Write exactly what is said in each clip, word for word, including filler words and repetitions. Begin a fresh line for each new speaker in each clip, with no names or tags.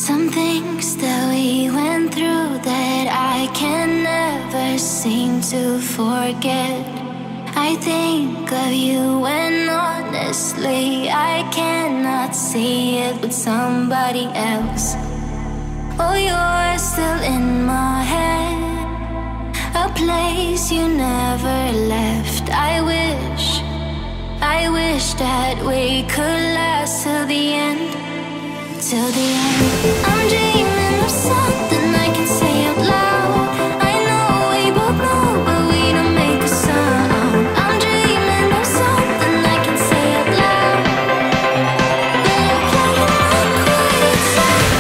Some things that we went through that I can never seem to forget. I think of you and honestly I cannot see it with somebody else. Oh, you're still in my head, a place you never left. I wish, I wish that we could last till the end, till the end. I'm dreaming of something I can say out loud. I know we both know, but we don't make a sound. I'm dreaming of something I can say out loud, but I'm playing my quiet side.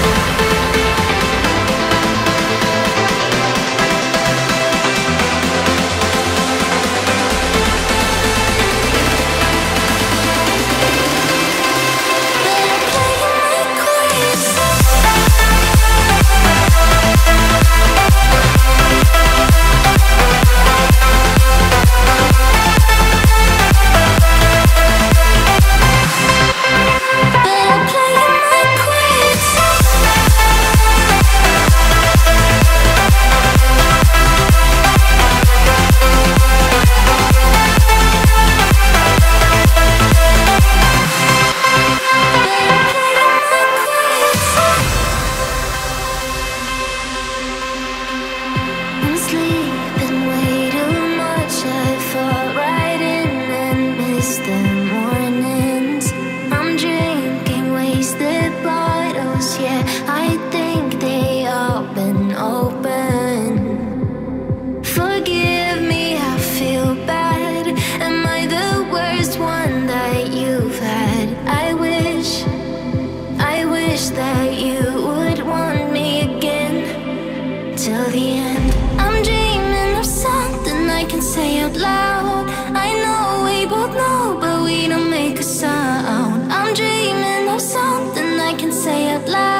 Till the end, I'm dreaming of something I can say out loud. I know we both know, but we don't make a sound. I'm dreaming of something I can say out loud.